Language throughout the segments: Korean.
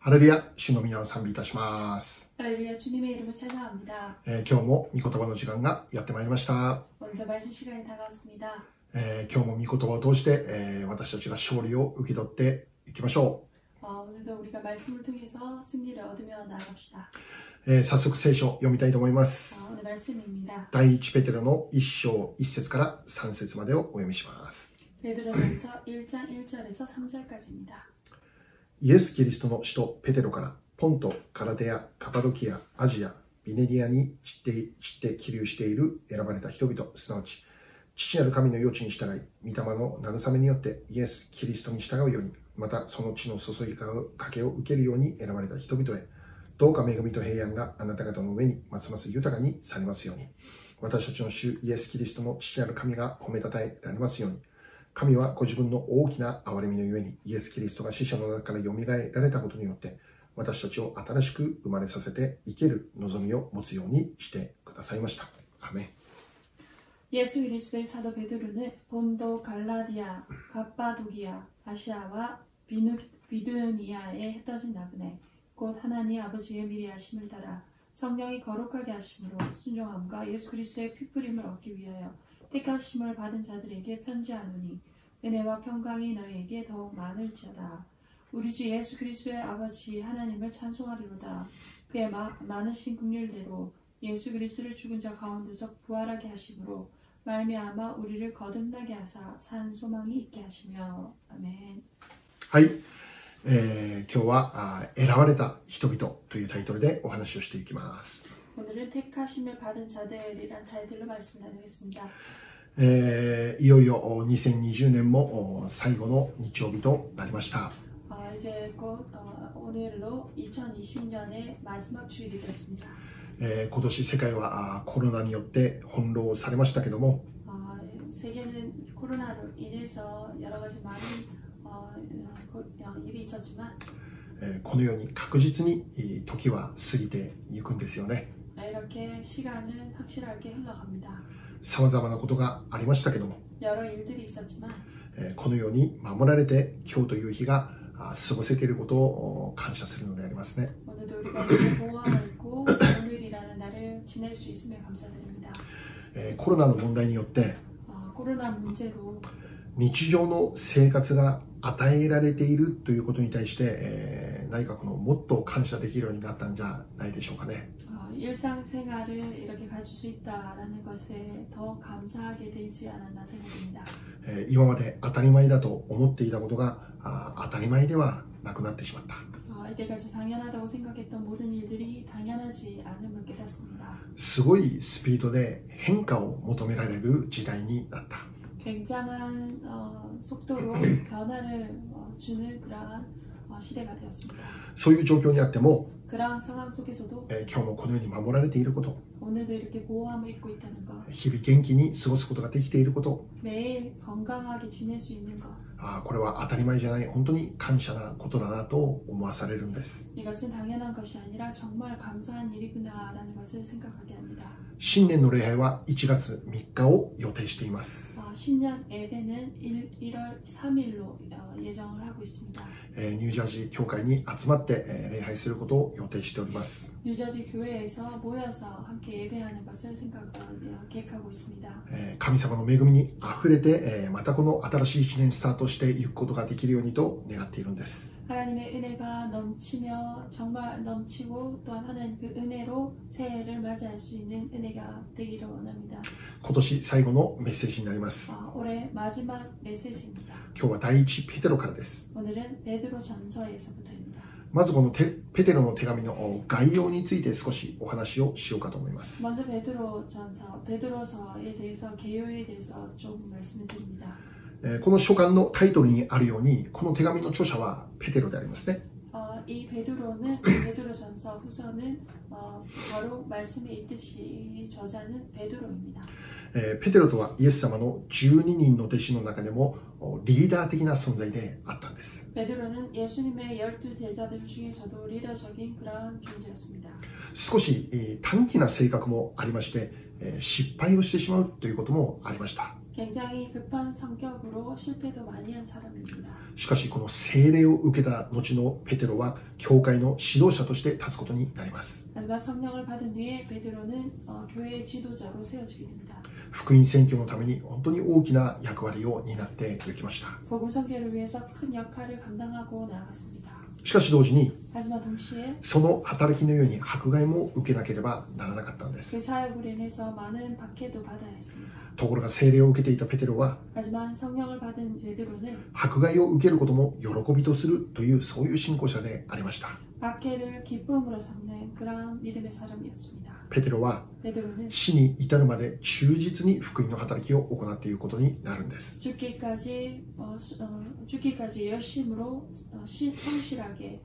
할렐루야, 주의皆を賛美いたします。 할렐루야, 주님의 이름을 찬양합니다. 今日も御言葉の時間がやってまいりました。 오늘도 말씀 시간이 다가왔습니다. 今日も御言葉を通して、私たちが勝利を受け取っていきましょう。 오늘도 우리가 말씀을 통해서 승리를 얻으며 나아갑시다. 早速聖書を読みたいと思います。 오늘 말씀입니다. 第一ペテロの1章1節から3節までをお読みします。 베드로전서 1장 1절에서 3절까지입니다. イエス・キリストの使徒ペテロからポント、カラテア、カパドキア、アジア、ビネリアに散って起立している選ばれた人々、すなわち父なる神の余地に従い、御霊の慰めによってイエス・キリストに従うように、またその地の注ぎかけを受けるように選ばれた人々へ、どうか恵みと平安があなた方の上にますます豊かにされますように。私たちの主イエス・キリストの父なる神が褒めたたえられますように。神はご自分の大きな憐れみのゆえに、イエス・キリストが死者の中からよみがえられたことによって、私たちを新しく生まれさせて生ける望みを持つようにしてくださいました。アーメン。 예수 그리스도의 사도 베드로는 본도, 갈라디아, 갑바도기아, 아시아와 비두니아에 흩어진 나그네, 곧 하나님 아버지의 미리하심을 따라 성령이 거룩하게 하심으로 순종함과 예수 그리스도의 피부림을 얻기 위하여 택하심을 받은 자들에게 편지하노니 은혜와 평강이 너희에게 더욱 많을지어다. 우리 주 예수 그리스도의 아버지 하나님을 찬송하리로다. 그의 많으신 긍휼대로 예수 그리스도를 죽은 자 가운데서 부활하게 하심으로 말미암아 우리를 거듭나게 하사 산 소망이 있게 하시며. 아멘. はい、今日は選ばれた人々というタイトルでお話をしていきます。 오늘은 택하심을 받은 자들이란 타이틀로 말씀 나누겠습니다. いよいよ2020年も最後の日曜日となりました。 이제 곧 오늘로 2020년의 마지막 주일이 됐습니다. 今年世界はコロナによって翻弄されましたけども、 세계는 코로나로 인해서 여러 가지 많은 일이 있었지만 このように確実に時は過ぎていくんですよね。 이렇게 시간은 확실하게 흘러갑니다. さまざまなことがありましたけども、 여러 일들이 있었지만 このように守られて今日という日が過ごせていることを感謝するのでありますね。 오늘도 우리가 보호하고 있고 오늘이라는 날을 지낼 수 있음에 감사드립니다. コロナの問題によって 코로나 문제로 日常の生活が与えられているということに対して、何かもっと感謝できるようになったんじゃないでしょうかね。 일상생활을 이렇게 가질 수 있다라는 것에 더 감사하게 되지 않았나 생각합니다. 今まで当たり前だと思っていたことが当たり前ではなくなってしまった。 이때까지 당연하다고 생각했던 모든 일들이 당연하지 않음을 깨닫습니다. すごいスピードで変化を求められる時代になった。 굉장한 속도로 변화를 주는 그러한 시대가 되었습니다. そういう状況にあっても、 그러한 상황 속에서도 今日もこのように守られていること、 오늘도 이렇게 보호함을 입고 있다는 것, 日々元気に過ごすことができていること、 매일 건강하게 지낼 수 있는 것, これは当たり前じゃない、本当に感謝なことだなと思わされるんです。 이것은 당연한 것이 아니라 정말 감사한 일이구나라는 것을 생각하게 합니다. 新年の礼拝は1月3日を予定しています。 신년 예배는 1월 3일로 예정을 하고 있습니다. ニュージャージー教会に集まって礼拝することを予定しております。 뉴저지 교회에서 모여서 함께 예배하는 것을 계획하고 있습니다. 神様の恵みにあふれて、またこの新しい1年スタートしていくことができるようにと願っているんです。 하나님의 은혜가 넘치며 정말 넘치고 또한 하나님 그 은혜로 새해를 맞이할 수 있는 은혜가 되기를 원합니다. 今年最後のメッセージになります。 올해 마지막 메시지입니다. 今日は第一ペテロからです。 오늘은 베드로 전서에서부터입니다. まずこのペテロの手紙の概要について少しお話をしようかと思います。 먼저 베드로서에 대해서 개요에 대해서 좀 말씀을 드립니다. この書簡のタイトルにあるように、この手紙の著者はペテロでありますね。 이 베드로전서 후서는 바로 말씀에 있듯이 저자는 베드로입니다. ペテロとはイエス様の12人の弟子の中でもリーダー的な存在であったんです。 베드로는 예수님의 12 대자들 중에서도 리더적인 그러한 존재였습니다. 少し短気な性格もありまして、失敗をしてしまうということもありました。 굉장히 급한 성격으로 실패도 많이 한 사람입니다. しかしこの聖霊を受けた後のペテロは教会の指導者として立つことになります。 하지만 성령을 받은 후에 베드로는 교회의 지도자로 세워지게 됩니다. 福音宣教のために本当に大きな役割を担っていきました。 복음 선교를 위해서 큰 역할을 감당하고 나아갔습니다. しかし同時に 하지만 동시에 その働きのように迫害も受けなければならなかったんで 그 す。 사역으로 인해서 많은 박해도 받아야 했습니다. ところが聖霊を受けていたペテロは 하지만 성령을 받은 베드로는 迫害を受けることも喜びとするというそういう信仰者でありました。 박해를 기쁨으로 삼는 그런 믿음의 사람이었습니다. ペテロは 베드로는 死に至るまで忠実に福音の働きを行っていくことになるんです。 죽기까지 열심으로 성실하게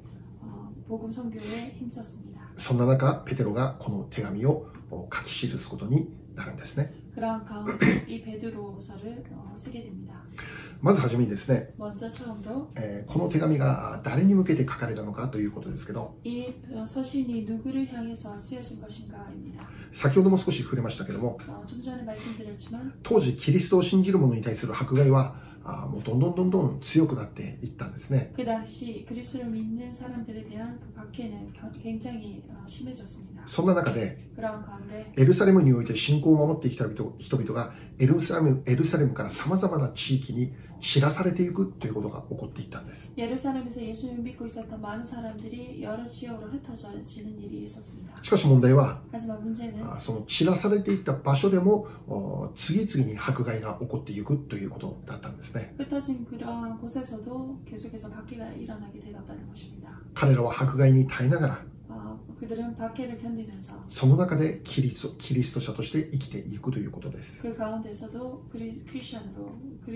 복음 선교에 힘썼습니다. そんな中、ペテロがこの手紙を書き記すことになるんですね。 그러한 가운데 이 베드로서를 쓰게 됩니다. まずはじめにですね、 먼저 처음으로 この手紙が誰に向けて書かれたのかということですけど、 이 서신이 누구를 향해서 쓰여진 것인가입니다. 先ほども少し触れましたけども、 좀 전에 말씀드렸지만 当時キリストを信じる者に対する迫害はもうどんどん強くなっていったんですね。 그 당시 그리스도를 믿는 사람들에 대한 그 박해는 굉장히 심해졌습니다. そんな中で 그러한 가운데 エルサレムにおいて信仰を守ってきた人々がエルサレムからさまざまな地域に知らされていくということが起こっていったんです。 예루살렘에서 예수님을 믿고 있었던 많은 사람들이 여러 지역으로 흩어지는 일이 있었습니다. しかし問題は 하지만 문제는 その知らされていった場所でも次々に迫害が起こっていくということだったんですね。 흩어진 그러한 곳에서도 계속해서 박해가 일어나게 되었다는 것입니다. 彼らは迫害に耐えながら 그들은 박해를 견디면서 その中でキリスト者として生きていくということです。 그 가운데서도 크리스천으로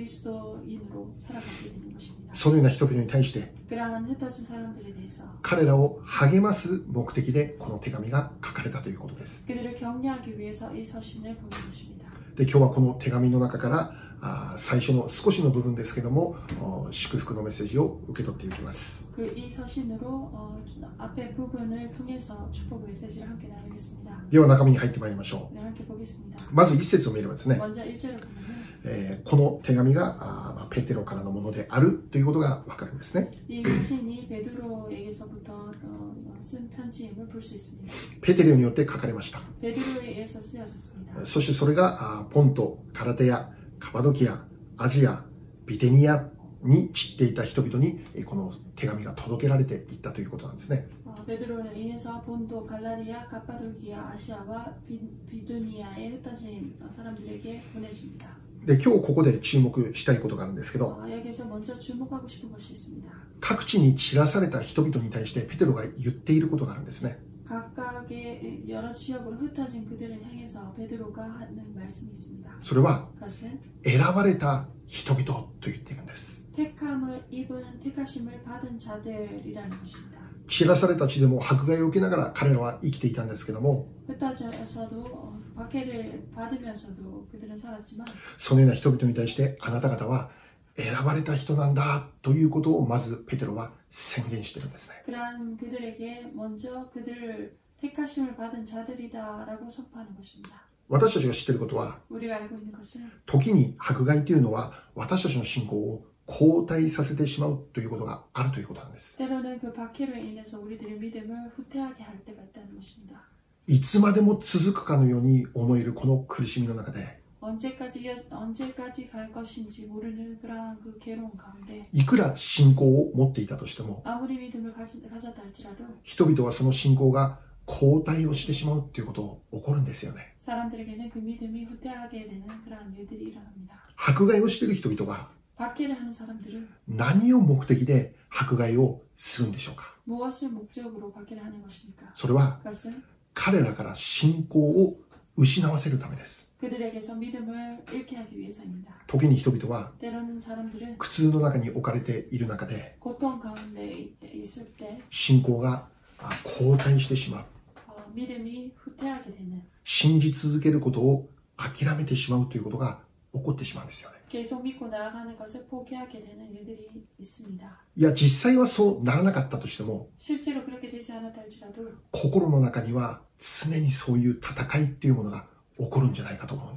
그리스도인으로 살아가게 되는 것입니다. そのような人々に対して 그러한 흩어진 사람들에 대해서 彼らを励ます目的でこの手紙が書かれたということです。 그들을 격려하기 위해서 이 서신을 보낸 것입니다. で、今日はこの手紙の中から最初の少しの部分ですけども祝福のメッセージを受け取っていきます。 이 서신으로 앞에 부분을 통해서 축복 메시지를 함께 나누겠습니다. では中身に入ってまいりましょ 네, 함께 보겠습니다. う。まず一節を見ればですね、 먼저 1절을 보면 この手紙がペテロからのものであるということがわかるんですね。 이 서신이 베드로에게서부터 쓴 편지임을 볼 수 있습니다. ペテロによって書かれました。 베드로에 의해서 쓰여졌습니다. そしてそれがポント、ガラテヤ、カパドキア、アジア、ビテニアに散っていた人々にこの手紙が届けられていったということなんですね。 베드로로 인해서 본도, 갈라디아, 카파도키아, 아시아와 비두니아에 흩어진 사람들에게 보내집니다. で、今日ここで注目したいことがあるんですけど、 여기서 먼저 주목하고 싶은 것이 있습니다. 各地に散らされた人々に対してペテロが言っていることがあるんですね。 각각의 여러 지역으로 흩어진 그들을 향해서 베드로가 하는 말씀이 있습니다. それは 그것은 選ばれた人々と言っているんです。 택하심을 받은 자들이라는 것입니다. 散らされた地でも迫害を受けながら彼らは生きていたんですけども、 흩어져서도 박해를 받으면서도 그들은 살았지만 そのような人々に対してあなた方は選ばれた人なんだということをまずペテロは宣言しているんですね。 그러한 그들에게 먼저 그들을 택하심을 받은 자들이다라고 선포하는 것입니다. 私たちが知っていることは、 우리가 알고 있는 것은 時に迫害というのは私たちの信仰を後退させてしまうということがあるということなんです。 때로는 그 박해로 인해서 우리들의 믿음을 후퇴하게 할 때가 있다는 것입니다. いつまでも続くかのように思えるこの苦しみの中で、 언제까지 갈 것인지 모르는 그러한 그 괴로운 가운데 いくら信仰を持っていたとしても、 아무리 믿음을 가졌다 할지라도 人々はその信仰が後退をしてしまうということが起こるんですよね。 사람들에게는 그 믿음이 후퇴하게 되는 그러한 일들이 일어납니다. 迫害をしている人々が 박해를 하는 사람들은 何を目的で迫害をするんでしょうか。 무엇을 목적으로 박해를 하는 것입니까? それは 그것은 彼らから信仰を失わせるためです。 그들에게서 믿음을 잃게 하기 위해서입니다. 時に人々は 때로는 사람들은 苦痛の中に置かれている中で 고통 가운데 있을 때 信仰が後退してしまう。 믿음이 후퇴하게 되는 信じ続けることを諦めてしまうということが起こってしまうんですよね。 계속 믿고 나아가는 것을 포기하게 되는 일들이 있습니다. いや、実際はそうならなかったとしても、 실제로 그렇게 되지 않았다 할지라도 心の中には常にそういう戦いっていうものが起こるんじゃないかと思うんです。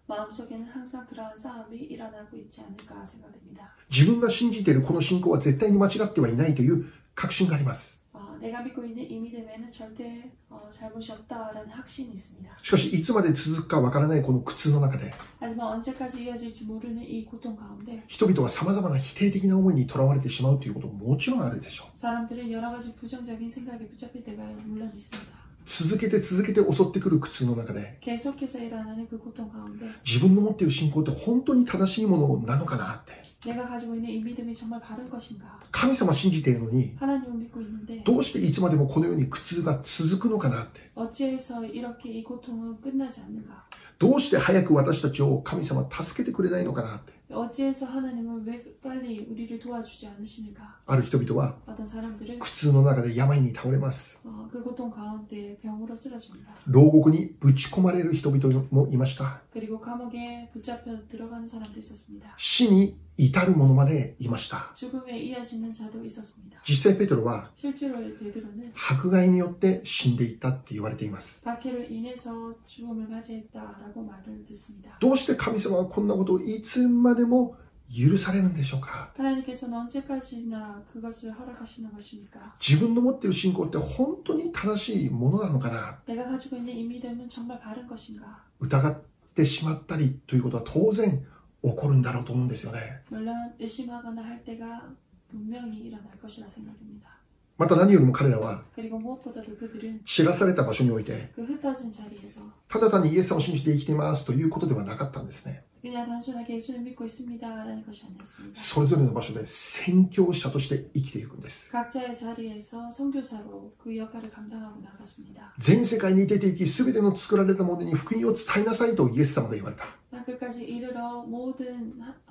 마음속에는 항상 그러한 싸움이 일어나고 있지 않을까 생각됩니다. 自分が信じているこの信仰は絶対に間違ってはいないという確信があります。 내가 믿고 있는 이 믿음에는 절대 잘못이 없다라는 확신이 있습니다. しかしいつまで続くかわからないこの苦痛の中で 하지만 언제까지 이어질지 모르는 이 고통 가운데 人々は様々な否定的な思いにとらわれてしまうということももちろんあるでしょう。 사람들은 여러 가지 부정적인 생각에 붙잡힐 때가 물론 있습니다. 続けて襲ってくる苦痛の中で 계속해서 일어나는 그 고통 가운데 自分の持っている信仰って本当に正しいものなのかなって 내가 가지고 있는 이 믿음이 정말 바른 것인가? 神様信じているのに 하나님을 믿고 있는데 どうしていつまでもこのように苦痛が続くのかなって 어찌해서 이렇게 이 고통은 끝나지 않는가? どうして早く私たちを神様助けてくれないのかなって 어찌해서 하나님은 왜 빨리 우리를 도와주지 않으시는가? ある人々は 어떤 사람들은 苦痛の中で病に倒れます。 그 고통 가운데 병으로 쓰러집니다. 牢獄にぶち込まれる人々もいました。 그리고 감옥에 붙잡혀 들어가는 사람도 있었습니다. 死に至る者までいました。 죽음에 이어지는 자도 있었습니다. 実際ペテロは 실제로 베드로는 迫害によって死んでいったって言われています。 박해로 인해서 죽음을 맞이했다라고 말을 듣습니다. どうして神様はこんなことをいつまでも許されるんでしょうか。 하나님께서는 언제까지나 그것을 허락하시는 것입니까? 自分の持っている信仰って本当に正しいものなのかな。 내가 가지고 있는 이 믿음은 정말 바른 것인가? 疑ってしまったりということは当然起こるんだろうと思うんですよね。 물론 의심하거나 할 때가 분명히 일어날 것이라 생각됩니다. また何よりも彼らは 그리고 무엇보다도 그들은 知らされた場所において 그 흩어진 자리에서 ただ単にイエス様を信じて生きていますということではなかったんですね。 그냥 단순하게 예수를 믿고 있습니다라는 것이 아니었습니다. それぞれの場所で宣教者として生きていくんです。 각자의 자리에서 선교사로 그 역할을 감당하고 나갔습니다. 全世界に出て行き、すべての作られたものに福音を伝えなさいとイエス様が言われた。 끝까지 이르러 모든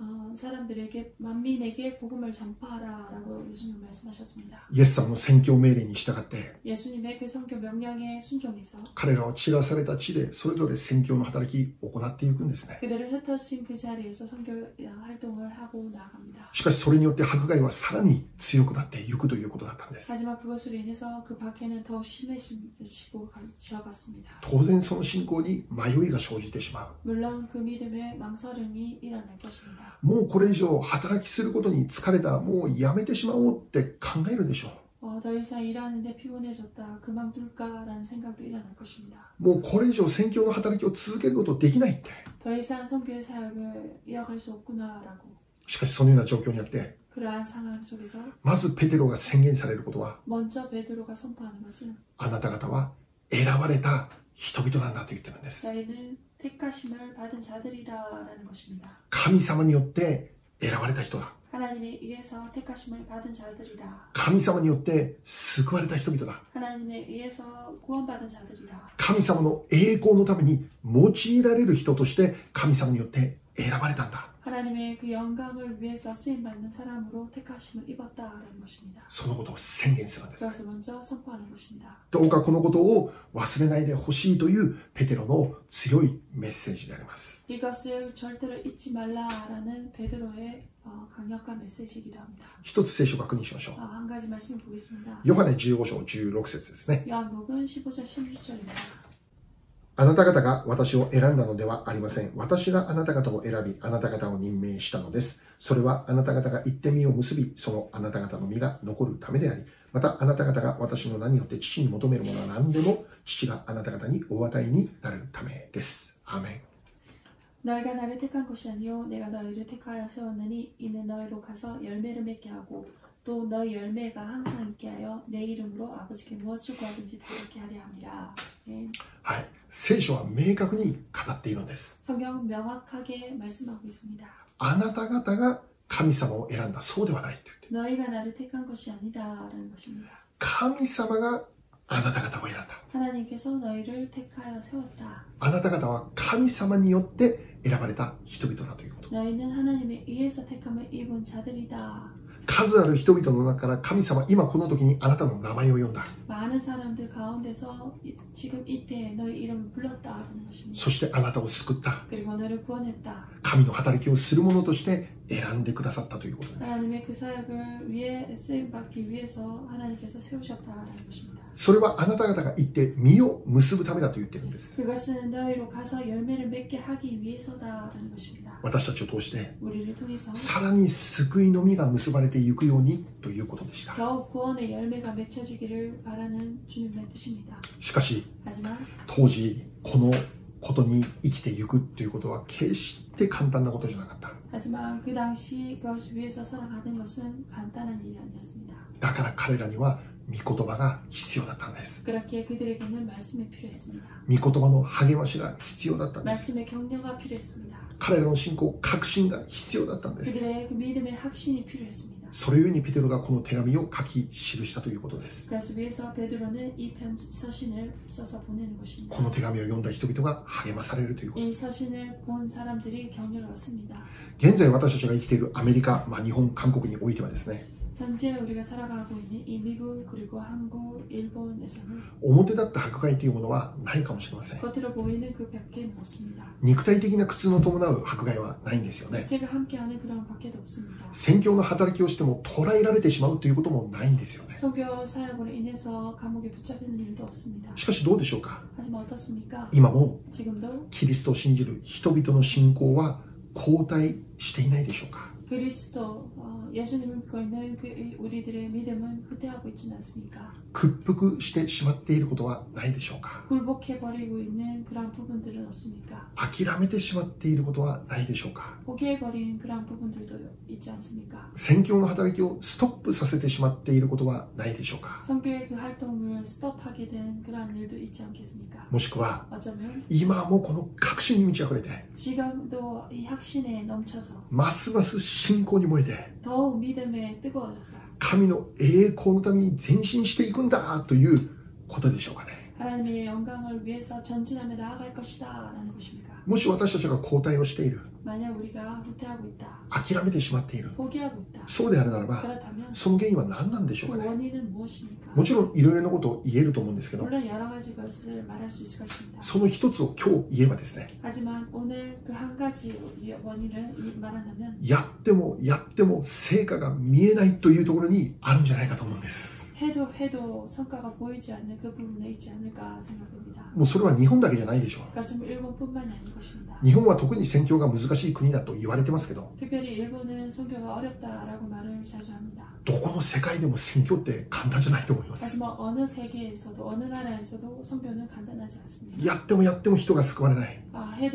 사람들에게 만민에게 복음을 전파하라라고 예수님 말씀하셨습니다. イエス様の宣教命令に従って、 예수님의 그 선교 명령에 순종해서 彼らは散らされた地でそれぞれ宣教の働きを行っていくんですね。 그들을 흩어진 그 자리에서 선교 활동을 하고 나갑니다. しかしそれによって迫害はさらに強くなっていくということだったんです。 하지만 그것으로 인해서 그 박해는 더욱 심해지고 지어갔습니다. 当然その信仰に迷いが生じてしまう。 물론 그 믿음에 망설임이 일어날 것입니다. もうこれ以上働きすることに疲れた、もうやめてしまおうって考えるでしょう。 더 이상 일하는데 피곤해졌다, 그만둘까라는 생각도 일어날 것입니다. もうこれ以上宣教の働きを続けることできないって。 더 이상 선교의 사역을 이어갈 수 없구나라고. しかしそのような状況にあって、 그러한 상황 속에서 まずペテロが宣言されることは、 먼저 베드로가 선포하는 것은 あなた方は選ばれた人々なんだと言ってるんです。 너희는 택하심을 받은 자들이다라는 것입니다. 神様によって選ばれた人だ。 하나님에 의해서 택하심을 받은 자들이다. 神様によって救われた人々だ。 하나님에 의해서 구원받은 자들이다. 神様の栄光のために用いられる人として神様によって選ばれたんだ。 하나님의 그 영광을 위해서 쓰임받는 사람으로 택하심을 입었다라는 것입니다. そのことを宣言するんです。 그것을 먼저 선포하는 것입니다. どうかこのことを忘れないでほしいというペテロの強いメッセージであります。 이것을 절대로 잊지 말라라는 베드로의 강력한 메시지이기도 합니다. 一つ聖書を確認しましょう。 한 가지 말씀 보겠습니다. ヨハネ15章16節ですね。 요한복음 15장 16절입니다. あなた方が私を選んだのではありません。私があなた方を選び、あなた方を任命したのです。それはあなた方が言って実を結び、そのあなた方の実が残るためであり、またあなた方が私の名によって父に求めるものは何でも、父があなた方にお与えになるためです。アーメン。 너희가 나를 택한 것이 아니요 내가 너희를 택하여 세웠느니 이는 너희로 가서 열매를 맺게 하고 또 너희 열매가 항상 있게 하여 내 이름으로 아버지께 무엇을 구하든지 다 이렇게 하려 함이라. 네. はい。聖書は明確に語っているんです。 성경은 명확하게 말씀하고 있습니다. あなた方が神様を選んだ。そうではないと言って。 너희가 나를 택한 것이 아니다라는 것입니다. 神様があなた方を選んだ。 하나님께서 너희를 택하여 세웠다. あなた方は神様によって選ばれた人々だということ。 너희는 하나님에 의해서 택함을 입은 자들이다. 数ある人々の中から神様、今この時にあなたの名前を呼んだ。 많은 사람들 가운데서 지금 이때 너희 이름을 불렀다라는 것입니다. そしてあなたを救った。 그리고 너를 구원했다. 神の働きをする者として選んでくださったということです。 하나님의 그 사역을 위해 쓰임 받기 위해서 하나님께서 세우셨다라는 것입니다. それはあなた方が行って実を結ぶためだと言っているんです。 그것은 너희로 가서 열매를 맺게 하기 위해서다라는 것입니다. 私たちを通して 우리를 통해서 さらに救いの実が結ばれていくようにということでした。 더욱 구원의 열매가 맺혀지기를 바라는 주님의 뜻입니다. しかし 하지만 当時このことに生きていくということは決して簡単なことじゃなかった。 하지만 그 당시 그것을 위해서 살아가는 것은 간단한 일이 아니었습니다. だから彼らには御言葉が必要だったんです。 그렇게 그들에게는 말씀이 필요했습니다. 御言葉の励ましが必要だったんです。 말씀의 격려가 필요했습니다. 彼らの信仰、確信が必要だったんです。 그들의 그 믿음의 확신이 필요했습니다. それゆえにペテロがこの手紙を書き記したということです。 그것을 위해서 베드로는 이 서신을 써서 보내는 것입니다. この手紙を読んだ人々が励まされるということ。 이 서신을 본 사람들이 격려를 얻습니다. 現在私たちが生きているアメリカ、日本、韓国においてはですね、 현재 우리가 살아가고 있는 이 미국 그리고 한국, 일본에서는 表立った迫害というものはないかもしれません。 겉으로 보이는 그 밖에는 없습니다. 肉体的な苦痛の伴う迫害はないんですよね。 제가 함께하는 그런 밖에도 없습니다. 宣教の働きをしても捕らえられてしまうということもないんですよね。 선교 사역으로 인해서 감옥에 붙잡히는 일도 없습니다. しかしどうでしょうか。 하지만 어떻습니까? 今も 지금도 キリストを信じる人々の信仰は後退していないでしょうか。 그리스도 예수님을 믿고 있는 그 우리들의 믿음은 후퇴하고 있지는 않습니까? 屈服してしまっていることはないでしょうか。 굴복해버리고 있는 그런 부분들은 없습니까? 諦めてしまっていることはないでしょうか。 포기해버린 그런 부분들도 있지 않습니까? 宣教の働きをストップさせてしまっていることはないでしょうか。 선교의 그 활동을 스톱하게 된 그런 일도 있지 않겠습니까? もしくは 어쩌면 今もこの確信に満ち溢れて 지금도 이 확신에 넘쳐서 ますます信仰に燃えて 더욱 믿음에 뜨거워져서 神の栄光のために前進していくんだということでしょうかね。 하나님의 영광을 위해서 전진하며 나아갈 것이다 라는 것입니까? もし私たちが後退をしている、 만약 우리가 후퇴하고 있다, 諦めてしまっている、 포기하고 있다, そうであるならば 그렇다면 その原因は何なんでしょう 그 かね。 원인은 무엇입니까? もちろんいろいろなことを言えると思うんですけど、 물론 여러 가지 것을 말할 수 있을 것입니다. その一つを今日言えばですね、 하지만 오늘 그 한 가지 원인을 말한다면 やってもやっても成果が見えないというところにあるんじゃないかと思うんです。 해도 성과가 보이지 않는 그 부분에 있지 않을까 생각됩니다. もうそれは日本だけじゃないでしょう。 그것은 일본뿐만이 아닌 것입니다. 日本は特に宣教が難しい国だと言われてますけど、 특별히 일본은 선교가 어렵다라고 말을 자주 합니다. どこの世界でも宣教って簡単じゃないと思います。 하지만 어느 세계에서도 어느 나라에서도 선교는 간단하지 않습니다. やってもやっても人が救われない。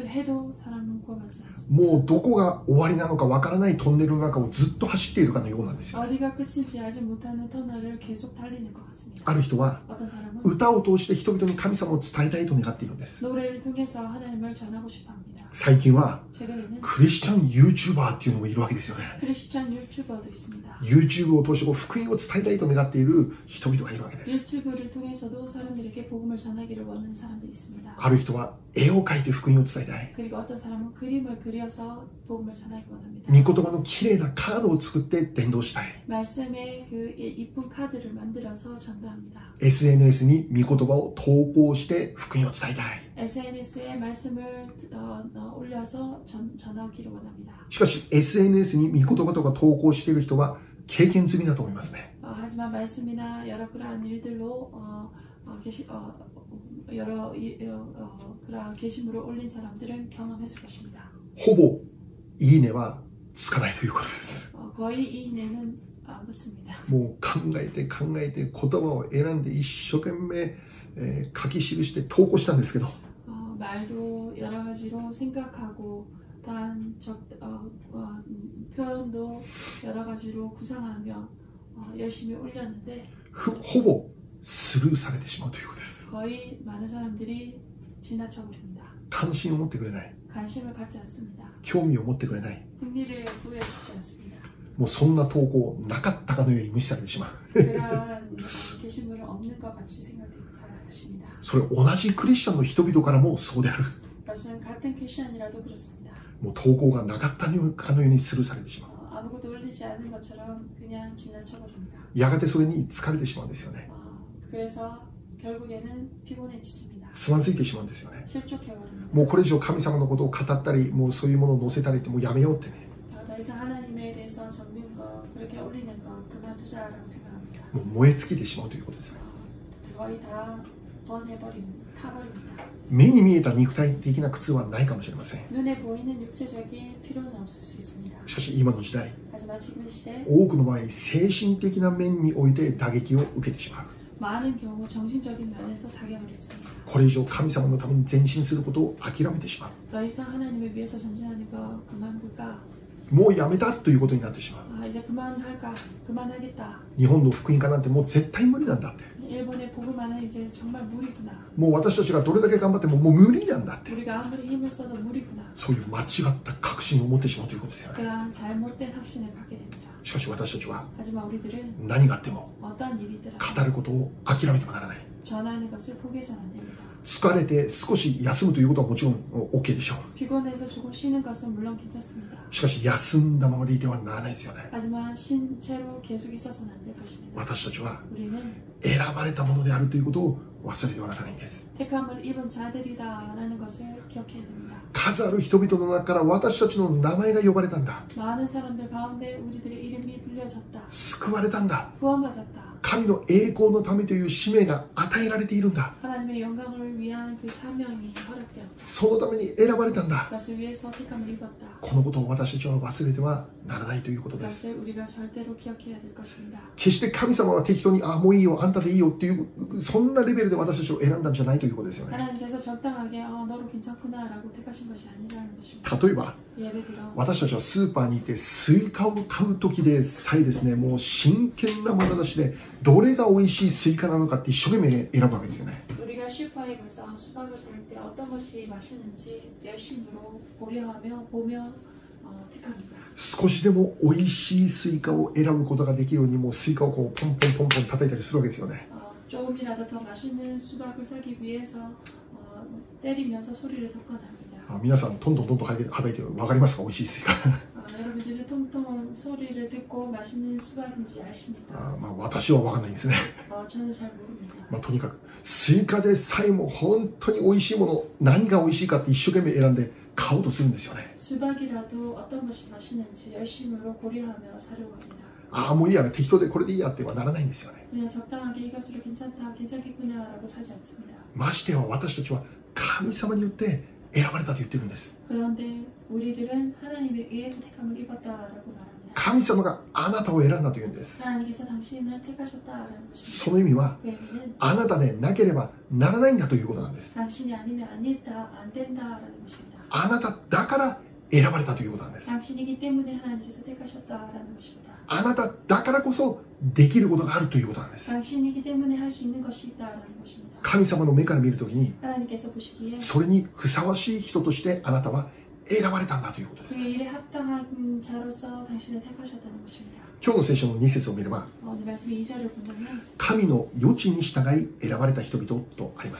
해도 사람은 구원받지 않습니다. もうどこが終わりなのかわからないトンネルの中をずっと走っているかのようなんですよ。 어디가 끝인지 알지 못하는 터널을 계속 달리는 것 같습니다. ある人は 어떤 사람은 歌を通して人々に神様を伝えたいと願っているんです。 노래를 통해서 하나님을 전하고 싶어합니다. 最近は 최근에는 クリスチャン YouTuber っていうのもいるわけですよね。 크리스찬 유튜버도 있습니다. YouTube を通して福音を伝えたいと願っている人々がいるわけです。 유튜브를 통해서도 사람들에게 복음을 전하기를 원하는 사람들이 있습니다. ある人は絵を描いて福音を伝えたい。 그리고 어떤 사람은 그림을 그려서 복음을 전하기 원합니다. 御言葉の綺麗なカードを作って伝道したい。 말씀의 그 이쁜 카드를 만들어서 전도합니다. SNS に御言葉を投稿して福音を伝えたい。 SNS에 말씀을 올려서 전하기를 원합니다. しかし SNS に御言葉とか投稿している人は経験済みだと思いますね。 하지만 말씀이나 여러 그러한 일들로 그러한 게시물을 올린 사람들은 경험했을 것입니다. ほぼいいねはつかないということです。 거의 이인에는 안 붙습니다. もう考えて考えて言葉を選んで一生懸命、書き記して投稿したんですけど、 말도 여러 가지로 생각하고 표현도 여러 가지로 구상하며 열심히 올렸는데 ほぼスルーされてしまうということです。 거의 많은 사람들이 지나쳐 버립니다. 関心を持ってくれない、 관심을 갖지 않습니다. 興味を持ってくれない、 흥미를 보여주지 않습니다. もうそんな投稿なかったかのように無視されてしまう。 그러한 게시물은 없는 것 같이 생각되고 살아가십니다. それ同じクリスチャンの人々からもそうである。 그것은 같은 크리스천이라도 그렇습니다. もう投稿がなかったかのようにスルーされてしまう。 아무것도 올리지 않은 것처럼 그냥 지나쳐 버립니다. やがてそれに疲れてしまうんですよね。 그래서 결국에는 피곤해지십니다. つまずいてしまうんですよね。 실족해버립니다. もうこれ以上神様のことを語ったり、もうそういうものを載せたりってもうやめようってね。 더 이상 하나님에 대해서 적는 것, 그렇게 올리는 것 그만두자라고 생각합니다. もう燃え尽きてしまうということですね。 거의 다 타버립니다. 目に見えた肉体的な苦痛はないかもしれません。 눈에 보이는 육체적인 필요는 없을 수 있습니다. しかし今の時代、 하지만 지금 시대 多くの場合精神的な面において打撃を受けてしまう。 많은 경우 정신적인 면에서 타격을 입습니다. これ以上神様のために前進することを諦めてしまう。 더 이상 하나님을 위해서 전진하는 거 그만둘까? もうやめたということになってしまう。 이제 그만할까? 그만하겠다. 日本の福音化なんてもう絶対無理なんだって。 일본의 복음화는 이제 정말 무리구나. もう私たちがどれだけ頑張ってももう無理なんだって。 우리가 아무리 힘을 써도 무리구나. そういう間違った確信を持ってしまうということですよね。 그런 잘못된 확신을 갖게 됩니다. しかし私たちは 하지만 우리들은 何があっても 어떤 일이든 語ることを諦めてはならない。 전하는 것을 포기해서는 안 됩니다. 疲れて少し休むということはもちろん OK でしょう。 피곤해서 조금 쉬는 것은 물론 괜찮습니다. しかし休んだままでいてはならないですよね。 하지만 신체로 계속 있어서는 안 될 것입니다. 私たちは 우리는 選ばれたものであるということを忘れてはならないんです。 택함을 입은 자들이다라는 것을 기억해야 됩니다. 数ある人々の中から私たちの名前が呼ばれたんだ。 많은 사람들 가운데 우리들의 이름이 불려졌다. 救われたんだ。 구원받았다. 神の栄光のためという使命が与えられているんだ。 하나님의 영광을 위한 그 사명이 허락되었다. そのために選ばれたんだ。 그것을 위해서 택함을 입었다. このことを私たちは忘れてはならないということです。 그것을 우리가 절대로 기억해야 될 것입니다. 決して神様は適当にもういいよあんたでいいよっていうそんなレベルで私たちを選んだんじゃないということですよね。 하나님께서 적당하게 너로 괜찮구나라고 택하신 것이 아니라는 것입니다. 例えば 예를 들어 私たちはスーパーに行ってスイカを買う時でさえですね、もう真剣な眼差しでどれが美味しいスイカなのかって一生懸命選ぶわけですよね。 우리가 슈퍼에 가서 수박을 살 때 어떤 것이 맛있는지 열심으로 고려하며 보며 택합니다. 少しでも美味しいスイカを選ぶことができるようにもうスイカをこうポンポンポンポン叩いたりするわけですよね。 조금이라도 더 맛있는 수박을 사기 위해서 때리면서 소리를 덮어납니다. 皆さんトントントントン叩いて分かりますか？美味しいスイカ。 여러분들이 통통 소리를 듣고 맛있는 수박인지 아십니까? 私は分かんないんですね。 저는 잘 모릅니다. とにかくスイカでさえも本当に美味しいもの何が美味しいかって一生懸命選んで買おうとするんですよね。 수박이라도 어떤 것이 맛있는지 열심으로 고려하며 사려고 합니다. もういいや適当でこれでいいやってはならないんですよね。 그냥 적당하게 이것으로 괜찮겠구나라고 사지 않습니다. ましては私たちは神様によって選ばれたと言ってるんです。 그런데 우리들은 하나님에 의해서 택함을 입었다라고 말합니다. 神様があなたを選んだというんです。 하나님께서 당신을 택하셨다라는 것입니다. その意味は 그 의미는 あなたでなければならないんだということなんです。 당신이 아니면 안 된다라는 것입니다. あなただから選ばれたということなんです。 당신이기 때문에 하나님께서 택하셨다라는 것입니다. あなただからこそできることがあるということなんです。 당신이기 때문에 할 수 있는 것이 있다라는 것입니다. 神様の目から見るときに 하나님께서 보시기에 それにふさわしい人としてあなたは選ばれたんだということです。 그 일에 합당한 자로서 당신을 택하셨다는 것입니다. 今日の聖書の2節を見れば 오늘 말씀 2절을 보면 神の余地に従い選ばれた人々とあります。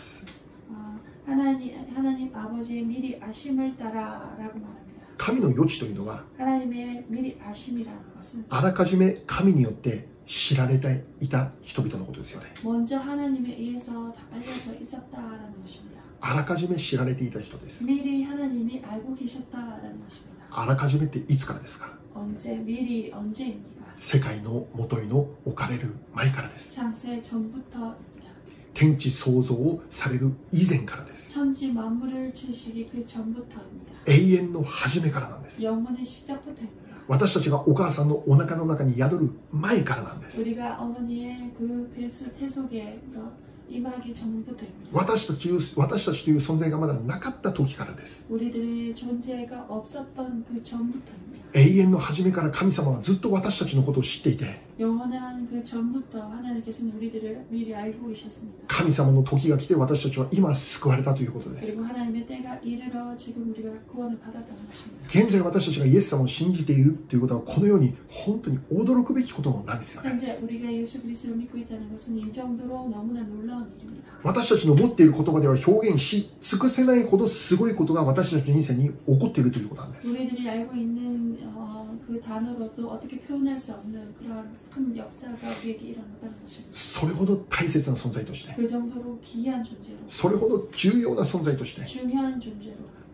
하나님 아버지의 미리 아심을 따라라고 말합니다. 神の余地というのは 하나님의 미리 아심이라는 것은 あらかじめ神によって知られていた人々のことですよね。 먼저 하나님에 의해서 다 알려져 있었다라는 것입니다. あらかじめ知られていた人です。 미리 하나님이 알고 계셨다라는 것입니다. あらかじめっていつからですか？ 미리 언제입니까? 世界の元いの置かれる前からです。 창세 전부터입니다. 天地創造をされる以前からです。 천지 만물을 지으시기 그 전부터입니다. 永遠の初めからなんです。 영원의 시작부터입니다. 私たちがお母さんのお腹の中に宿る前からなんです。 우리가 어머니의 그 태 속에 임하기 전부터입니다. 私たちという存在がまだなかった時からです。 우리들의 존재가 없었던 그 전부터입니다. 永遠の初めから神様はずっと私たちのことを知っていて、 영원한 그 전부터 하나님께서는 우리들을 미리 알고 계셨습니다. 神様の時が来て私たちは今救われたということです。 그리고 하나님의 때가 이르러 지금 우리가 구원을 받았다는 것입니다. 現在私たちがイエス様を信じているということはこのように本当に驚くべきことなんですよね。 현재 우리가 예수 그리스도를 믿고 있다는 것은 이 정도로 너무나 놀라운 일입니다. 私たちの持っている言葉では表現し尽くせないほどすごいことが私たちの人生に起こっているということなんです。 우리들이 알고 있는 그 단어로도 어떻게 표현할 수 없는 그러한 큰 역사가 우리에게 일어났다는 것입니다. それほど大切な存在として、 그 정도로 귀한 존재로, それほど重要な存在として、 중요한 존재로,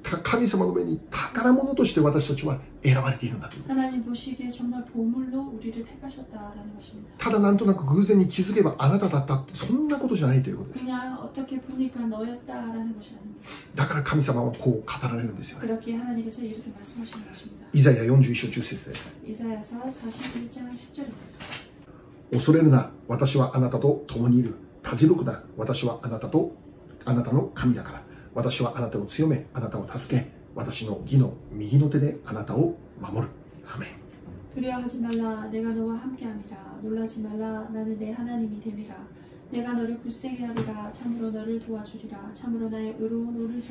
神様の目に宝物として私たちは選ばれているんだということです。 하나님 보시기에 정말 보물로 우리를 택하셨다라는 것입니다. ただなんとなく偶然に気づけばあなただったそんなことじゃないということです。 그냥 어떻게 보니까 너였다라는 것이 아닙니다. だから神様はこう語られるんですよね。 그렇게 하나님께서 이렇게 말씀하시는 것입니다. イザヤ41章10節です。 이사야서 41장 10절입니다. 恐れるな、私はあなたと共にいる。たじろくな、私はあなたの神だから。私はあなたを強め、あなたを助け、私の義の右の手であなたを守る。アメン。 두려워하지 말라. 내가 너와 함께함이라. 놀라지 말라. 나는 내 하나님이 됨이라. 내가 너를 굳세게 하리라. 참으로 너를 도와주리라. 참으로 나의 의로운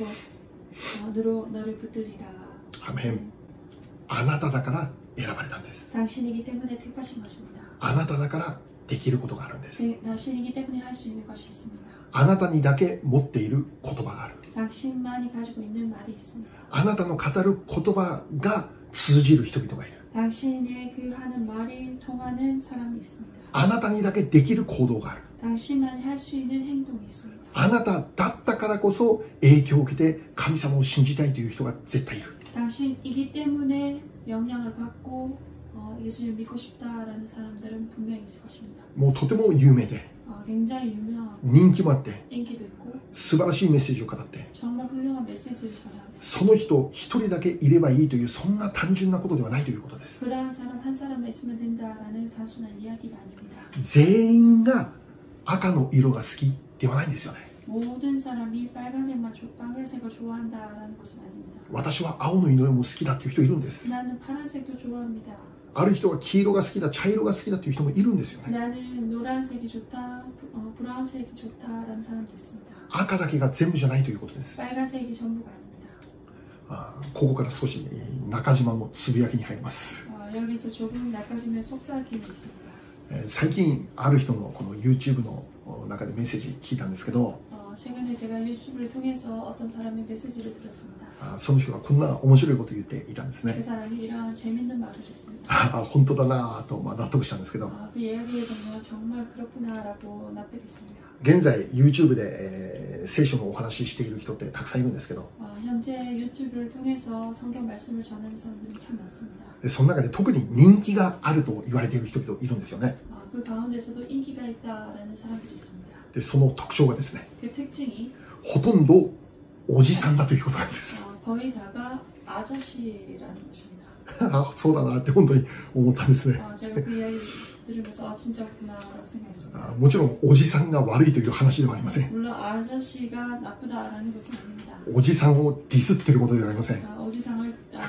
오른손으로 너를 붙들리라. アメン。あなただから選ばれたんです。 당신이기 때문에 택하신 것입니다. あなただからできることがあるんです。 당신이기 때문에 할 수 있는 것이 있습니다. あなたにだけ持っている言葉がある。 당신만이 가지고 있는 말이 있습니다. あなたの語る言葉が通じる人々がいる。 당신의 그 하는 말이 통하는 사람이 있습니다. あなたにだけできる行動がある。 당신만이 할 수 있는 행동이 있습니다. あなただったからこそ影響を受けて神様を信じたいという人が絶対いる。 당신이기 때문에 영향을 받고 예수를 믿고 싶다라는 사람들은 분명히 있을 것입니다. もうとても有名で 굉장히 유명하고 人気もあって 인기도 있고 素晴らしいメッセージを語って 정말 훌륭한 메시지를 전하는 その人一人だけいればいいというそんな単純なことではないということです。 그러한 사람 한 사람만 있으면 된다라는 단순한 이야기가 아닙니다. 全員が赤の色が好きではないんですよね。 모든 사람이 빨간색을 좋아한다라는 것은 아닙니다. 私は青の色も好きだっていう人いるんです。 나는 파란색도 좋아합니다. ある人は黄色が好きだ、茶色が好きだっていう人もいるんですよね。 나는 노란색이 좋다, 브라운색이 좋다라는 사람도 있습니다. 赤だけが全部じゃないということです。 빨간색이 전부가 아닙니다. ここから少し中島のつぶやきに入ります。 여기서 조금 낚아지면 속삭임이 있습니다. 最近ある人のこの YouTube の中でメッセージ聞いたんですけど、 최근에 제가 유튜브를 통해서 어떤 사람의 메시지를 들었습니다. その人がこんな面白いことを言っていたんですね。 그 사람이 이런 재밌는 말을 했습니다. 本当だなぁと納得したんですけど、 그 이야기에 보면 정말 그렇구나라고 납득했습니다. 現在 YouTube で、聖書のお話ししている人ってたくさんいるんですけど、 현재 유튜브를 통해서 성경 말씀을 전하는 사람들이 참 많습니다. でその中で特に人気があると言われている人々いるんですよね。 그 가운데서도 인기가 있다라는 사람들이 있습니다. でその特徴がですね、 그 특징이 ほとんどおじさんだということなんです。 거의 다가 아저씨라는 것입니다. そうだなって本当に思ったんですね。 제가 그 이야기 들으면서 진짜 그렇구나라고 생각했습니다. もちろんおじさんが悪いという話ではありません。 물론 아저씨가 나쁘다라는 것은 아닙니다. おじさんをディスってることではありません。 오지상을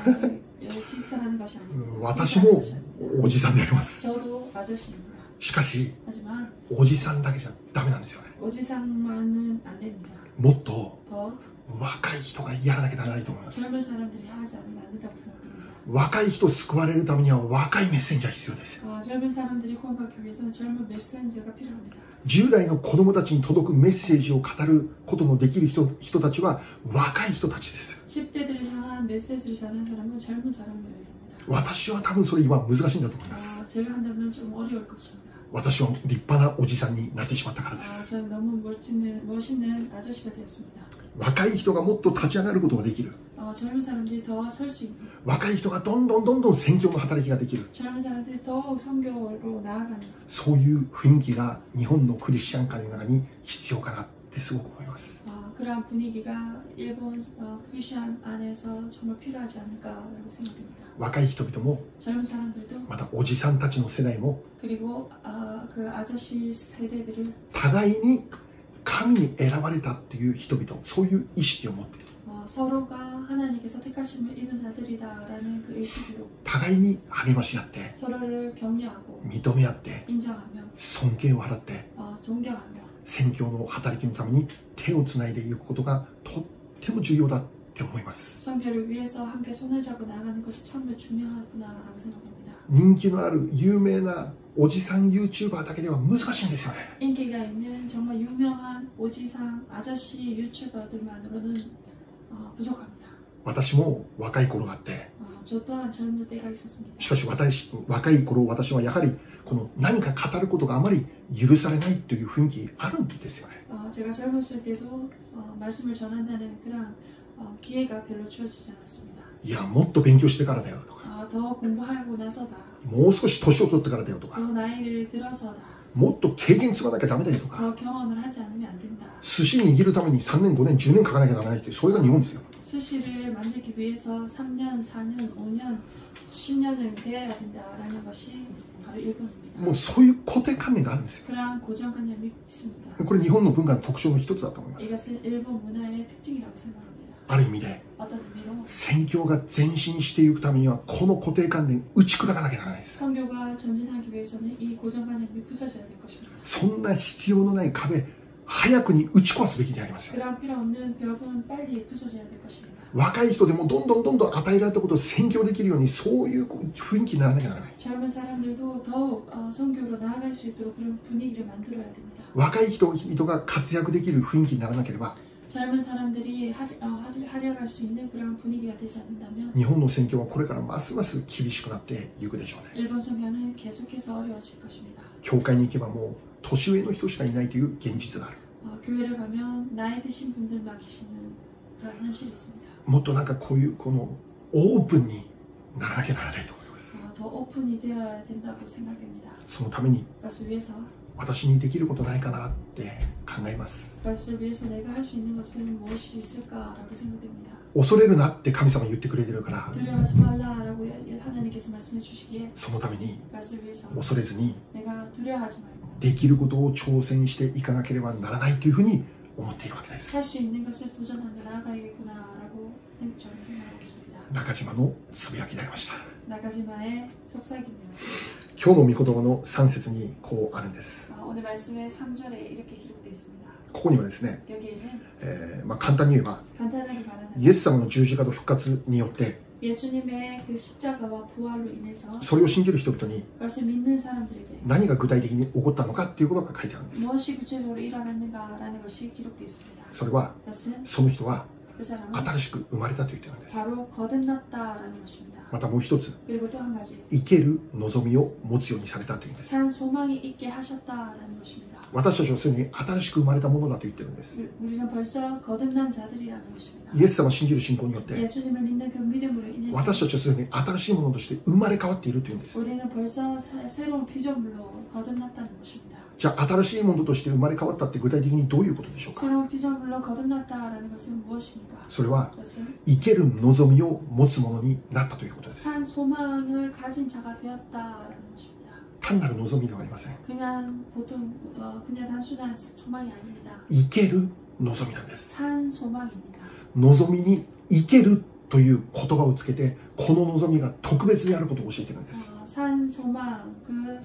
디스하는 것이 아닙니다. 私もおじさんであります。 저도 아저씨입니다. しかし 하지만 おじさんだけじゃダメなんですよね。 오지상만은 안 됩니다. もっと 더 若い人がやらなきゃならないと思います。 젊은 사람들이 하지 않으면 안 된다고 생각합니다. 若い人を救われるためには若いメッセンジャー必要ですよ。 젊은 사람들이 구원받기 위해서는 젊은 메신저가 필요합니다. 10代の子供たちに届くメッセージを語ることのできる人たちは若い人たちです。 10대들을 향한 메시지를 전하는 사람은 젊은 사람이에요. 私は多分それ今難しいんだと思います。 제가 한다면 좀 어려울 것입니다. 私は立派なおじさんになってしまったからです。 저는 너무 멋있는 아저씨가 되었습니다. 若い人がもっと立ち上がることができる。 젊은 사람들이 더 설 수 있는 若い人がどんどん宣教の働きができる。 젊은 사람들이 더욱 선교로 나아가는 そういう雰囲気が日本のクリスチャン界の中に必要かなってすごく思います。 그러한 분위기가 일본 크리스천 안에서 정말 필요하지 않을까라고 생각됩니다. 若い人々も 젊은 사람들도 またおじさんたちの世代も 그리고 그 아저씨 세대들을 互いに神に選ばれたっていう人々、そういう意識を持って 서로가 하나님께서 택하심을 입은 자들이다라는 그 의식으로 互いに励まし合って 서로를 격려하고 認め合って 인정하며 尊敬を払って 존경하며 宣教の働きのために手をつないでいくことがとっても重要だって思います。 선교를 위해서 함께 손을 잡고 나가는 것이 참 중요하구나라고 생각합니다. 人気のある有名なおじさん YouTuber だけでは難しいんですよね。 인기가 있는 정말 유명한 오지상 아저씨 유튜버들만으로는 부족합니다. 私も若い頃があって、 저 또한 젊을 때가 있었습니다. しかし若い頃私はやはりこの何か語ることがあまり許されないという雰囲気あるんですよね。 제가 젊었을 때도 말씀을 전한다는 그런 기회가 별로 주어지지 않았습니다. いや、もっと勉強してからだよとか、 더 공부하고 나서다. もう少し年を取ってからだよとか、 더 나이를 들어서다. もっと経験積まなきゃダメだよとか、 더 경험을 하지 않으면 안 된다. 寿司握るために3年、5年、10年かかなきゃならないっていう、それが日本ですよ。 스시를 만들기 위해서 3년, 4년, 5년, 10년은 돼야 된다라는 것이 바로 일본입니다. もうそういう固定観念があるんですよ。 그러한 고정관념이 있습니다. これ日本の文化の特徴の一つだと思います。 이것은 일본 문화의 특징이라고 생각합니다. ある意味で、 어떤 의미로 宣教が前進していくためには、この固定観念打ち砕かなきゃならないです。 선교가 전진하기 위해서는 이 고정관념이 부서져야 될 것입니다. そんな必要のない壁、早くに打ち壊すべきでありますよ。 그런 필요 없는 벽은 빨리 부서져야 될 것입니다. 若い人でもどんどん与えられたことを宣教できるように、そういう雰囲気にならなきゃならない。 젊은 사람들도 더욱 선교로 나아갈 수 있도록 그런 분위기를 만들어야 됩니다. 若い人が活躍できる雰囲気にならなければ、 젊은 사람들이 활약할 수 있는 그런 분위기가 되지 않는다면 日本の宣教はこれからますます厳しくなっていくでしょうね。 일본 선교는 계속해서 어려워질 것입니다. 教会に行けばもう年上の人しかいないという現実がある。 교회를 가면 나이 드신 분들만 계시는 그런 현실이 있습니다. もっとなんかこのオープンにならなきゃならないと思います。 더 오픈이 되어야 된다고 생각됩니다. そのために 그것을 위해서 私にできることないかなって考えます。 그것을 위해서 내가 할 수 있는 것은 무엇이 있을까라고 생각됩니다. 恐れるなって神様言ってくれてるから、 두려워하지 말라라고 하나님께서 말씀해 주시기에 そのために 그것을 위해서 恐れずに 내가 두려워하지 말고 できることを挑戦していかなければならないというふうに思っているわけです。 할 수 있는 것을 도전하며 나아가야겠구나라고 저는 생각하고 있습니다. 中島のつぶやきでありました。 나가지마의 속삭임이었습니다. 今日の御言葉の3節にこうあるんです。 오늘 말씀의 3절에 이렇게 기록되어 있습니다. ここにはですね、 여기에는 簡単に言えば 간단하게 말하는 イエス様の十字架と復活によって 예수님의 그 십자가와 부활로 인해서 それを信じる人々に 그것을 믿는 사람들에게 何が具体的に起こったのかということが書いてあるんです。 무엇이 구체적으로 일어났는가라는 것이 기록되어 있습니다. それは 그것은 その人は 그 사람은 新しく生まれたと言っているんです。 바로 거듭났다라는 것입니다. またもう一つ、 그리고 또 한 가지 生ける望みを持つようにされたというんです。 산 소망이 있게 하셨다라는 것입니다. 私たちはすでに新しく生まれたものだと言ってるんです。 우리는 벌써 거듭난 자들이라는 것입니다. イエス様を信じる信仰によって 예수님을 믿는 그 믿음으로 인해서 私たちはすでに新しいものとして生まれ変わっているというんです。 우리는 벌써 새로운 피조물로 거듭났다는 것입니다. じゃあ新しいものとして生まれ変わったって具体的にどういうことでしょうか。 새로운 피조물로 거듭났다라는 것은 무엇입니까? それは 그것은 生ける望みを持つものになったということです。 산 소망을 가진 자가 되었다라는 것입니다. 単なる望みではありません。 그냥 보통 그냥 단순한 소망이 아닙니다. 生ける望みなんです。 산 소망입니다. 望みに生けるという言葉をつけて、この望みが特別であることを教えているんです。 산 소망, 그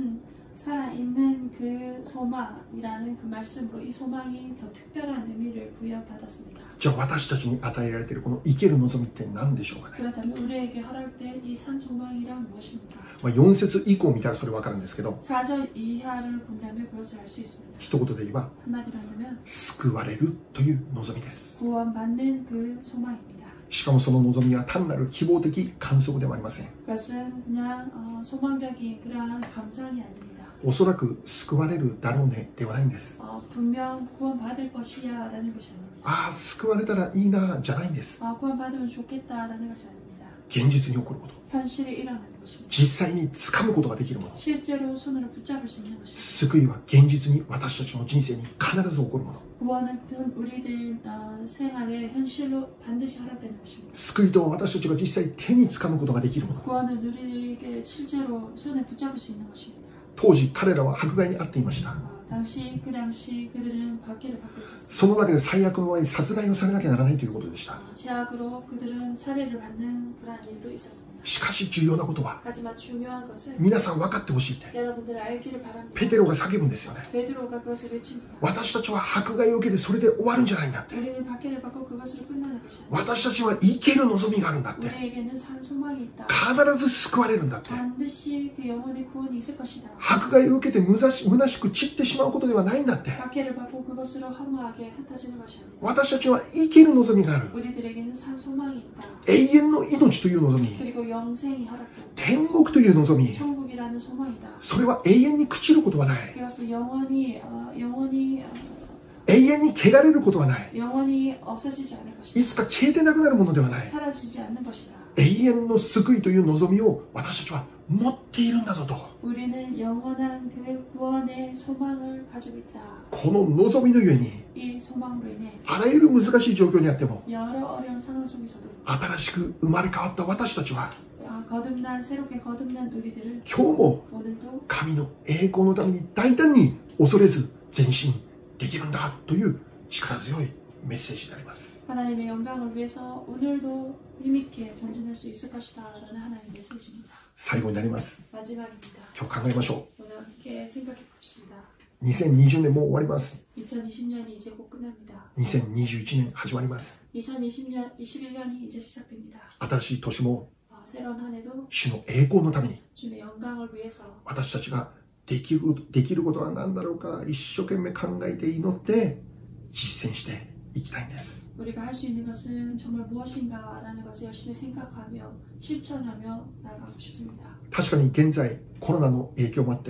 살아있는 그 소망이라는 그 말씀으로 이 소망이 더 특별한 의미를 부여받았습니다. じゃあ私たちに与えられているこの生ける望みって何でしょうかね。 그렇다면 우리에게 허락된 이 산 소망이란 무엇입니까? 4節以降見たらそれ分かるんですけど、 4절 이하를 본다면 그것을 알 수 있습니다. 一言で言えば 한마디로 한다면 救われるという望みです。 구원받는 그 소망입니다. しかもその望みは単なる希望的観測ではありません。 그것은 그냥 소망적인 그러한 감상이 아닙니다. おそらく救われるだろうねではないんです。 분명 구원받을 것이야 라는 것이 아닙니다. ああ救われたらいいなじゃないんです。 구원받으면 좋겠다 라는 것이 아닙니다. 現実に起こること、 현실에 일어나는 것입니다. 実際に掴むことができるもの、 실제로 손으로 붙잡을 수 있는 것입니다. 救いは現実に私たちの人生に必ず起こるもの。 구원은 우리들 생활의 현실로 반드시 허락되는 것입니다. 救いとは私たちが実際手に掴むことができるもの。 구원은 우리에게 실제로 손에 붙잡을 수 있는 것입니다. 当時彼らは迫害に遭っていました。 그 당시 그들은 박해를 받고 있었습니다. その中で最悪の場合殺害をされなきゃならないということでした。 제약으로 그들은 살해를 받는 그런 일도 있었습니다. しかし重要なことは 하지만 중요한 것은 皆さん分かってほしいって 여러분들 알기를 바랍니다. ペテロが叫ぶんですよね。 베드로가 그것을 외칩니다. 私たちは迫害を受けてそれで終わるんじゃないんだって。 우리는 박해를 받고 그것으로 끝나는 것이 아닙니다. 私たちは生ける望みがあるんだって。 우리에게는 산 소망이 있다. 必ず救われるんだって。 반드시 그 영혼의 구원이 있을 것이다. 迫害を受けて虚しく散ってしまうことではないんだって。 박해를 받고 그것으로 허무하게 흩어지는 것이 아닙니다. 私たちは生ける望みがある。 우리들에게는 산 소망이 있다. 永遠の命という望み、 그리고 영생이 허락된다. 天国という望み、 천국이라는 소망이다. それは永遠に朽ちることはない。 그것은 영원히 永永遠に汚れることはない。 영원히 없어지지 않을 い 것이다. つか消えてなくなるものではない。 사라지지 않는 것이다. 永遠の救いという望みを私たちは持っているんだぞと。 우리는 영원한 그 구원의 소망을 가지고 있다. この望みのゆえに 이 소망으로 인해 あらゆる難しい状況にあっても 여러 어려운 상황 속에서도 新しく生まれ変わった私たちは 새롭게 거듭난 우리들을 今日も 오늘도 神の栄光のために大胆に恐れず前進できるんだという力強いメッセージであります。 하나님의 영광을 위해서 오늘도 힘있게 전진할 수 있을 것이다 라는 하나님의 메시지입니다. 最後になります。 마지막입니다. 今日考えましょ 오늘 함께 생각해 봅시다. う。2020年もう終わります。 2020년이 이제 곧 끝납니다. 2021年始まります。 21년이 이제 시작됩니다. 新しい年も 새로운 한 해도 主の栄光のために 주님의 영광을 위해서 私たちができることは何だろうか一生懸命考えて祈って実践していきたいんです。 우리가 할 수 있는 것은 정말 무엇인가라는 것을 열심히 생각하며 실천하며 나아가고 싶습니다. 確かに現在コロナの影響もあって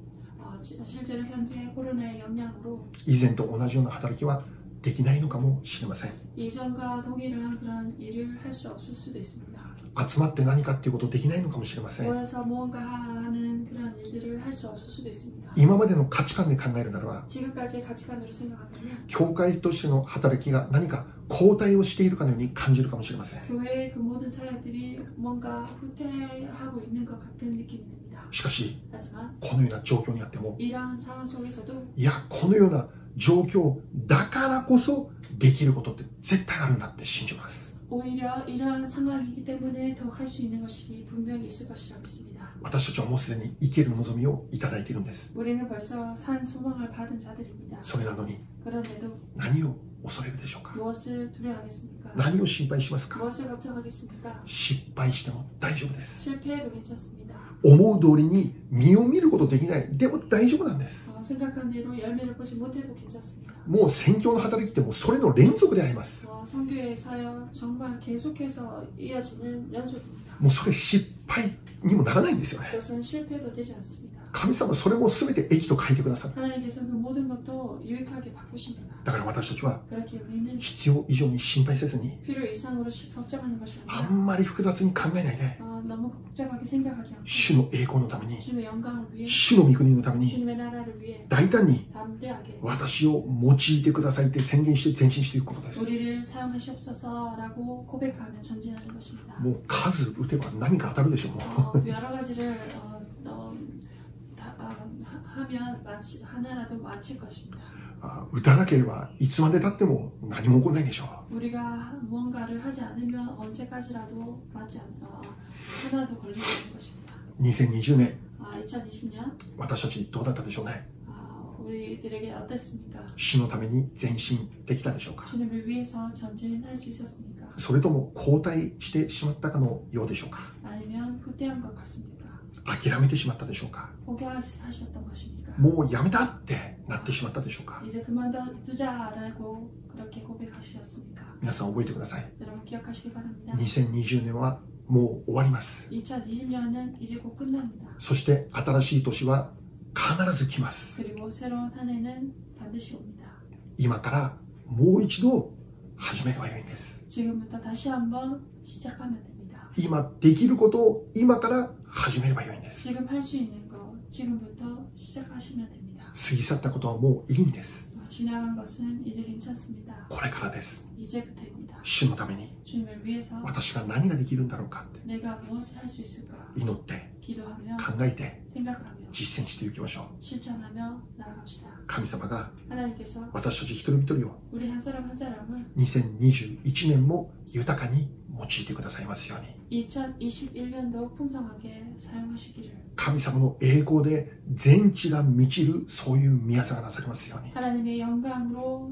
실제로 현재 코로나의 영향으로 以前と同じような働きはできないのかもしれません。 이전과 동일한 그런 일을 할 수 없을 수도 있습니다. 集まって何かっていうことできないのかもしれません。 모여서 무언가 하는 그런 일들을 할 수 없을 수도 있습니다. 今までの価値観で考えるならば 지금까지의 가치관으로 생각한다면 教会としての働きが何か後退をしているかのように感じるかもしれません。 교회의 그 모든 사역들이 뭔가 후퇴하고 있는 것 같은 느낌이 듭니다. しかし 하지만 このような状況にあっても 이러한 상황 속에서도 いやこのような状況だからこそできることって絶対あるんだって信じます。 오히려 이러한 상황이기 때문에 더 할 수 있는 것이 분명히 있을 것이라 믿습니다. 私たちはもうすでに生きる望みをいただいているんです。 우리는 벌써 산 소망을 받은 자들입니다. それなのに 그런데도 何を恐れるでしょうか。 무엇을 두려워하겠습니까? 何を心配しますか。 무엇을 걱정하겠습니까? 失敗しても大丈夫です。 실패해도 괜찮습니다. 思う通りに実を見ることできない。でも大丈夫なんです。 생각한 대로 열매를 보지 못해도 괜찮습니다. もう宣教の働きってもうそれの連続であります。 선교의 사역 정말 계속해서 이어지는 연속입니다. もうそれ失敗にもならないんですよね。 그것은 실패도 되지 않습니다. 神様それも全て益と書いてくださる。 하나님께서 그 모든 것도 유익하게 바꾸십니다. だから私たちは 그렇게 우리는 必要以上に心配せずに 필요 이상으로 걱정하는 것이 あ 아니라 んまり複雑に考えないで 너무 복잡하게 생각하지 않고 主の栄光のために 주님의 영광을 위해 主の御国のために 주님의 나라를 위해 大胆に 담대하게 私を用いてくださいって宣言して前進していくことです。 우리를 사용하시옵소서라고 고백하며 전진하는 것입니다. もう数打てば何か当たるでしょう。もう 여러 가지를 하면 하나라도 맞힐 것입니다. 打たなければいつまでたっても何も起こらないでしょう。 우리가 무언가를 하지 않으면 언제까지라도 하나도 걸리지 않는 것입니다. 2020年 2020년 私たちどうだったでしょうね。 우리들에게 어땠습니까? 主のために前進できたでしょうか。 주님을 위해서 전진할 수 있었습니까? それとも後退してしまったかのようでしょうか。 아니면 후퇴한 것 같습니까? 諦めてしまったでしょうか。 포기하셨던 것입니까? もうやめたってなってしまったでしょうか。 이제 그만두자라고 그렇게 고백하셨습니까? 皆さん覚えてください。 여러분 기억하시기 바랍니다. 2020年はもう終わります。 2020년은 이제 곧 끝납니다. そして新しい年は必ず来ます。 그리고 새로운 한 해는 반드시 옵니다. 今からもう一度始めればよいんです。 지금부터 다시 한번 시작하면 됩니다. 今できることを今から始めればよいんです。 지금 할 수 있는 거 지금부터 시작하시면 됩니다. 過ぎ去ったことはもういいんです。 지나간 것은 이제 괜찮습니다. これからです。 이제부터입니다. 主のために 주님을 위해서 私が何ができるんだろうかって 내가 무엇을 할 수 있을까 祈って 기도하며 考えて 생각하며 実践していきましょう。 실천하며 나아갑시다. 神様が 하나님께서 私たち一人一人を 우리 한 사람 한 사람을 2021年も豊かに用いてくださいますように。 2021년도 풍성하게 사용하시기를 神様の栄光で全地が満ちるそういう宮さがなされますように。 하나님의 영광으로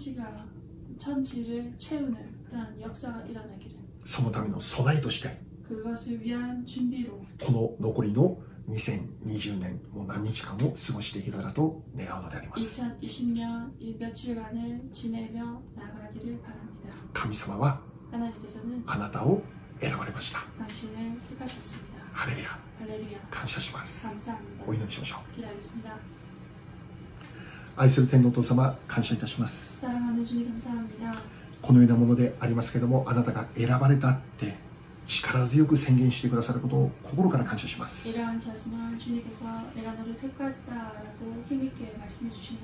천지를 채우는 그런 역사가 일어나기를 そのための備えとして 그것을 위한 준비로 この残りの2020年もう何日間も過ごしていけたらと願うのであります。 2020년 이 며칠간을 지내며 나가기를 바랍니다. 神様は 하나님께서는 あなたを選ばれました。 당신을 택하셨습니다. ハレルヤ。 할렐루야. 感謝します。 감사합니다. お祈りしましょう。 기도하겠습니다. 愛する天のお父様、感謝いたします。 사랑하는 주님 감사합니다. このようなものでありますけども、あなたが選ばれたって力強く宣言してくださることを心から感謝します。 이러한 자지만 주님께서 내가 너를 택했다라고 힘있게 말씀해 주시니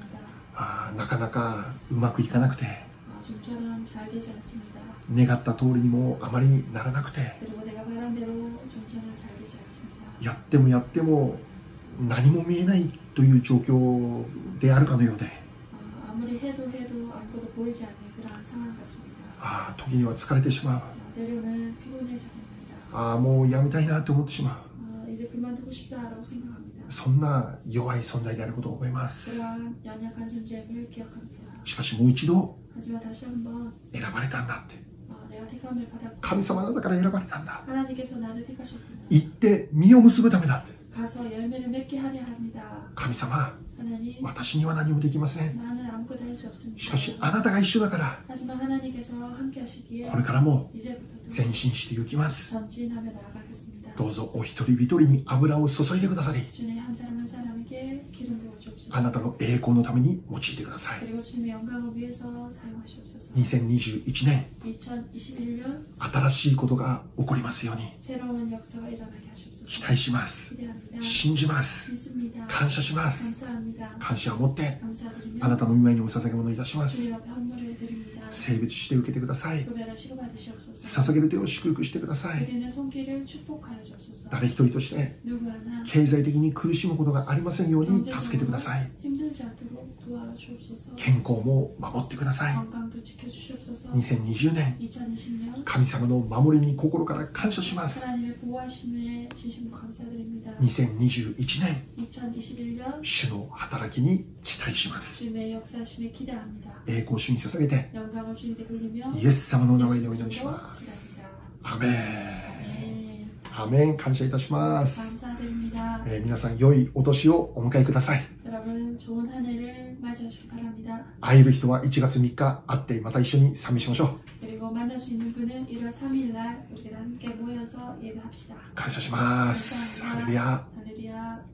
감사합니다. なかなかうまくいかなくて、 좀처럼 잘 되지 않습니다. 願った通りにもあまりならなくて、 그리고 내가 바란 대로 좀처럼 잘 되지 않습니다. やってもやっても何も見えないという状況であるかのようで、 아무리 해도 아무것도 보이지 않는 그러한 상황 같습니다. 時には疲れてしまう。 때로는 피곤해져 봅니다. もうやめたいなと思ってしまう。 이제 그만두고 싶다라고 생각합니다. そんな弱い存在であることを思います。 그러한 연약한 존재임을 기억합니다. しかしもう一度 하지만 다시 한번 選ばれたんだって、 내가 택함을 받았고 神様だから選ばれたんだ、 하나님께서 나를 택하셨구나. 行って実を結ぶためだって。 가서 열매를 맺게 하려 합니다. 神様、 하나님, 私には何もできません。 나는 아무것도 할 수 없습니다. しかしあなたが一緒だから、 하지만 하나님께서 함께 하시기에 これからも 이제부터 前進していきます。 전진하며 나아가겠습니다. どうぞお一人一人に油を注いでくださり、 주님 한 사람 한 사람에게 기름 부어 주옵소서. あなたの栄光のために用いてください。 그리고 주님의 영광을 위해서 사용하시옵소서. 2021年 2021년 新しいことが起こりますように 새로운 역사가 일어나게 하시옵소서. 期待します。 기대합니다. 信じます。 믿습니다. 感謝します。 감사합니다. 感謝を持って 감사드리며 あなたの御前にお捧げ物いたします。 주님 앞에 헌물을 드립니다. 聖別して受けてください。 구별을 치료받으시옵소서. 捧げる手を祝福してください。 드리는 손길을 축복하여 주옵소서. 誰一人として 누구 하나 経済的に苦しむことがありませんように助けてください。 힘들지 않도록 도와주옵소서. 健康も守ってください。 건강도 지켜주시옵소서. 2020年 2020년 神様の守りに心から感謝します。 하나님의 보호하심에 진심으로 감사드립니다. 2021年 2021년 主の働きに期待します。 주님의 역사하심에 기대합니다. 栄光を主に捧げて 영광을 주님께 돌리며 イエス様のお名前でお祈りし 예수 ま 이름으로 す。 기도합니다. アメン。 네, アメン。感謝いたします。 감사드립니다. 皆さん良いお年をお迎えください。 여러분 좋은 한 해를 맞이하시기 바랍니다. 会える人は1月3日会ってまた一緒に賛美しましょう。 그리고 만날 수 있는 분은 1월 3일 날 우리가 함께 모여서 예배합시다. 感謝します。ハレルヤ。 할렐루야.